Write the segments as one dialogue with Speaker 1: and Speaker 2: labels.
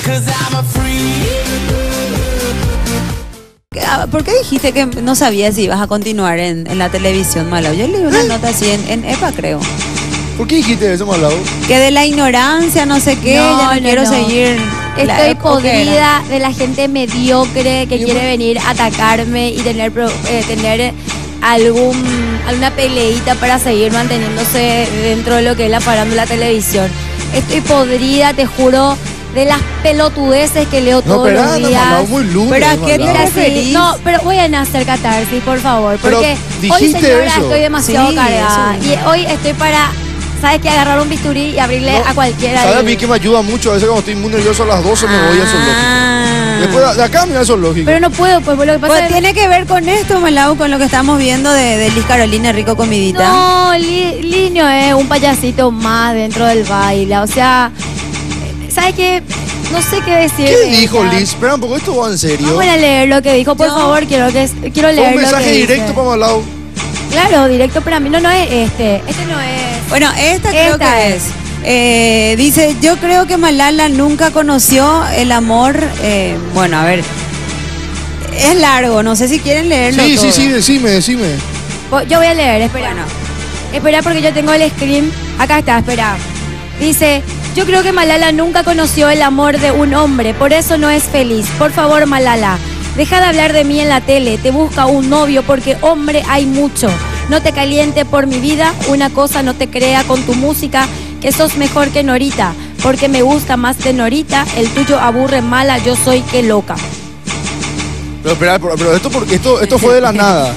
Speaker 1: ¿Por qué dijiste que no sabías si ibas a continuar en la televisión, Malau? Yo leí una nota así en EPA, creo.
Speaker 2: ¿Por qué dijiste eso, Malau?
Speaker 1: Que de la ignorancia, no sé qué, ya no quiero seguir.
Speaker 3: Estoy podrida de la gente mediocre que quiere venir a atacarme y tener alguna peleita para seguir manteniéndose dentro de lo que es la farándula televisión. Estoy podrida, te juro, de las pelotudeces que leo todos los días.
Speaker 2: Muy lunes,
Speaker 1: ¿pero a qué te referís?
Speaker 3: No, pero voy a hacer catarsis, por favor, porque hoy, señora,
Speaker 2: eso.
Speaker 3: estoy demasiado cargada. Y hoy estoy para, ¿sabes qué? Agarrar un bisturí y abrirle a cualquiera.
Speaker 2: ¿Sabes a mí que me ayuda mucho? A veces cuando estoy muy nervioso a las 12 me voy a zoológico. Después de acá me voy a zoológico.
Speaker 3: Pero no puedo, pues lo que pasa es...
Speaker 1: tiene que ver con esto, Malau, con lo que estamos viendo de Liz Carolina, Rico Comidita.
Speaker 3: No, Linio es un payasito más dentro del baile, o sea... ¿Sabes qué? No sé qué decir.
Speaker 2: ¿Qué dijo Liz? Espera un poco, esto va en serio.
Speaker 3: Vamos a leer lo que dijo, por favor, quiero leer
Speaker 2: un mensaje directo para Malau.
Speaker 3: Claro, directo para mí. No es este. Este no es.
Speaker 1: Bueno, esta creo que es. Dice, yo creo que Malala nunca conoció el amor. Bueno, a ver. Es largo, no sé si quieren leerlo.
Speaker 2: Sí, decime.
Speaker 3: Yo voy a leer, espera.
Speaker 1: Bueno.
Speaker 3: Espera porque yo tengo el screen. Acá está, espera. Dice... Yo creo que Malala nunca conoció el amor de un hombre, por eso no es feliz. Por favor, Malala, deja de hablar de mí en la tele, te busca un novio porque hombre hay mucho. No te caliente por mi vida, una cosa no te crea con tu música, que sos mejor que Norita, porque me gusta más de Norita, el tuyo aburre Mala, yo soy que loca.
Speaker 2: Pero espera, esto fue de la nada.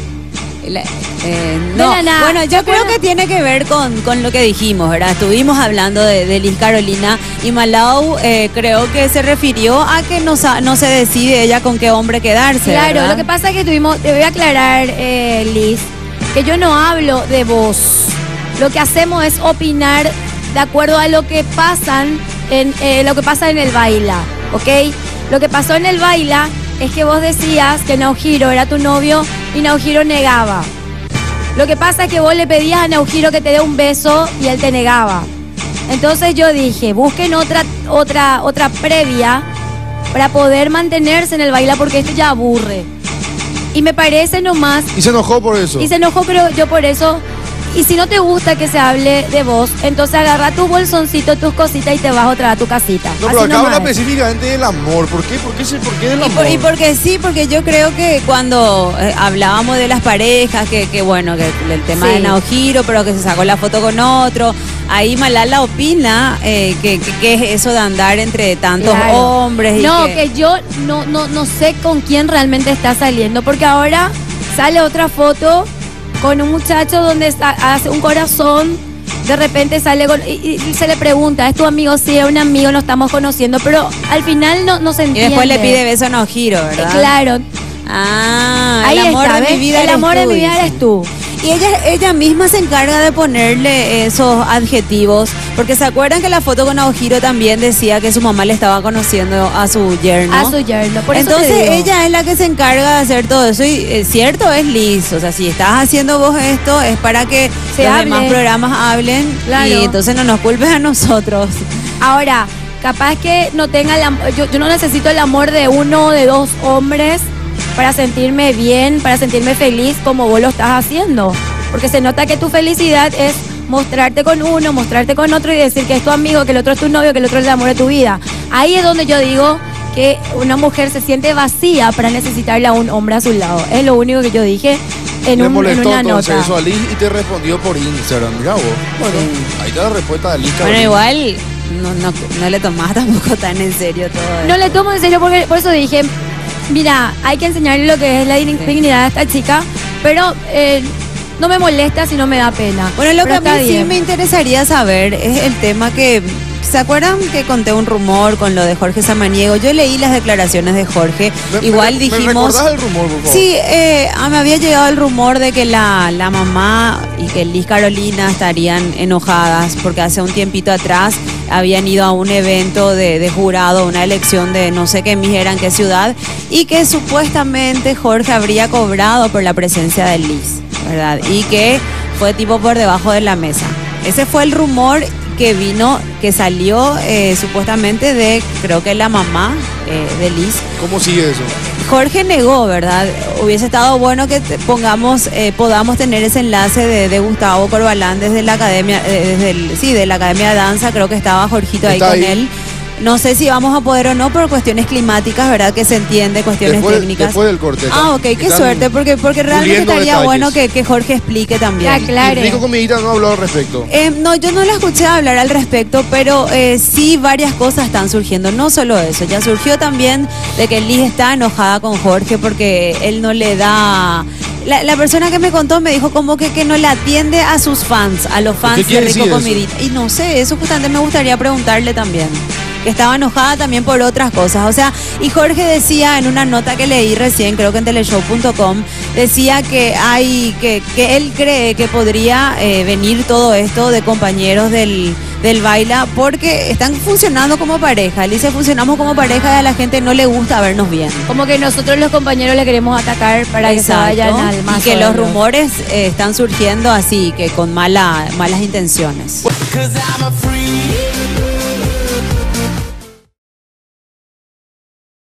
Speaker 1: No, bueno, yo creo que tiene que ver con lo que dijimos, ¿verdad? Estuvimos hablando de Liz Carolina y Malau creo que se refirió a que no se decide ella con qué hombre quedarse.
Speaker 3: Claro,
Speaker 1: ¿verdad?
Speaker 3: Lo que pasa es que te voy a aclarar, Liz, que yo no hablo de vos. Lo que hacemos es opinar de acuerdo a lo que pasa en el baila, ¿ok? Lo que pasó en el baila es que vos decías que Naujiro era tu novio y Naujiro negaba. Lo que pasa es que vos le pedías a Naujiro que te dé un beso y él te negaba. Entonces yo dije, busquen otra previa para poder mantenerse en el baila porque esto ya aburre. Y me parece nomás...
Speaker 2: Y se enojó por eso.
Speaker 3: Y se enojó, creo yo, por eso. Y si no te gusta que se hable de vos, entonces agarra tu bolsoncito, tus cositas y te vas otra vez a tu casita.
Speaker 2: No, pero acá habla específicamente del amor. ¿Por qué? ¿Por qué del amor?
Speaker 1: Y porque yo creo que cuando hablábamos de las parejas, que bueno, que el tema de Naojiro, pero que se sacó la foto con otro, ahí Malala opina que es eso de andar entre tantos hombres.
Speaker 3: No, que yo no sé con quién realmente está saliendo, porque ahora sale otra foto con un muchacho donde hace un corazón, de repente sale y se le pregunta, ¿es tu amigo? Sí, es un amigo, nos estamos conociendo, pero al final no se entiende.
Speaker 1: Y después le pide beso a Naojiro, ¿verdad?
Speaker 3: Claro.
Speaker 1: Ahí el amor
Speaker 3: está,
Speaker 1: de mi vida
Speaker 3: el amor de mi vida eres tú.
Speaker 1: Y ella misma se encarga de ponerle esos adjetivos, porque se acuerdan que la foto con Naojiro también decía que su mamá le estaba conociendo a su yerno.
Speaker 3: Por eso
Speaker 1: entonces ella es la que se encarga de hacer todo eso y cierto es Liz, o sea, si estás haciendo vos esto es para que los demás programas hablen y entonces no nos culpes a nosotros.
Speaker 3: Ahora, capaz que no tenga yo no necesito el amor de uno o de dos hombres para sentirme bien, para sentirme feliz como vos lo estás haciendo. Porque se nota que tu felicidad es mostrarte con uno, mostrarte con otro y decir que es tu amigo, que el otro es tu novio, que el otro es el amor de tu vida. Ahí es donde yo digo que una mujer se siente vacía para necesitarle a un hombre a su lado. Es lo único que yo dije en una nota.
Speaker 2: Eso a Liz y te respondió por Instagram. Mirá vos. Bueno, ahí está la respuesta de Liz.
Speaker 1: Bueno, igual no le tomás tampoco tan en serio todo eso.
Speaker 3: No le tomo en serio porque por eso dije... Mira, hay que enseñarle lo que es la dignidad a esta chica, pero no me molesta si no me da pena.
Speaker 1: Bueno, lo que a mí sí me interesaría saber es el tema que... ¿Se acuerdan que conté un rumor con lo de Jorge Samaniego? Yo leí las declaraciones de Jorge. Igual dijimos... ¿Me
Speaker 2: recordás el rumor, por favor?
Speaker 1: Sí, me había llegado el rumor de que la mamá y que Liz Carolina estarían enojadas porque hace un tiempito atrás habían ido a un evento de jurado, una elección de no sé qué eran, qué ciudad, y que supuestamente Jorge habría cobrado por la presencia de Liz, ¿verdad? Y que fue tipo por debajo de la mesa. Ese fue el rumor que vino, que salió supuestamente de, creo que la mamá de Liz.
Speaker 2: ¿Cómo sigue eso?
Speaker 1: Jorge negó, ¿verdad? Hubiese estado bueno que podamos tener ese enlace de Gustavo Corbalán desde la academia, de la Academia de Danza. Creo que estaba Jorgito ahí con él. No sé si vamos a poder o no por cuestiones climáticas, ¿verdad? Que se entiende, cuestiones técnicas.
Speaker 2: Después del corte.
Speaker 1: Ok, qué suerte, porque realmente estaría
Speaker 2: detalles.
Speaker 1: Bueno que Jorge explique también.
Speaker 3: Claro.
Speaker 2: Rico Comidita no habló al respecto.
Speaker 1: No, yo no la escuché hablar al respecto, pero sí varias cosas están surgiendo. No solo eso, ya surgió también de que Liz está enojada con Jorge porque él no le da... La persona que me contó me dijo como que no le atiende a sus fans, a los fans de Rico Comidita. Y no sé, eso justamente me gustaría preguntarle también. Que estaba enojada también por otras cosas. O sea, y Jorge decía en una nota que leí recién, creo que en teleshow.com, decía que él cree que podría venir todo esto de compañeros del Baila porque están funcionando como pareja. Él dice, funcionamos como pareja y a la gente no le gusta vernos bien.
Speaker 3: Como que nosotros los compañeros le queremos atacar para que se vayan al más.
Speaker 1: Y que los rumores están surgiendo así, que con malas intenciones.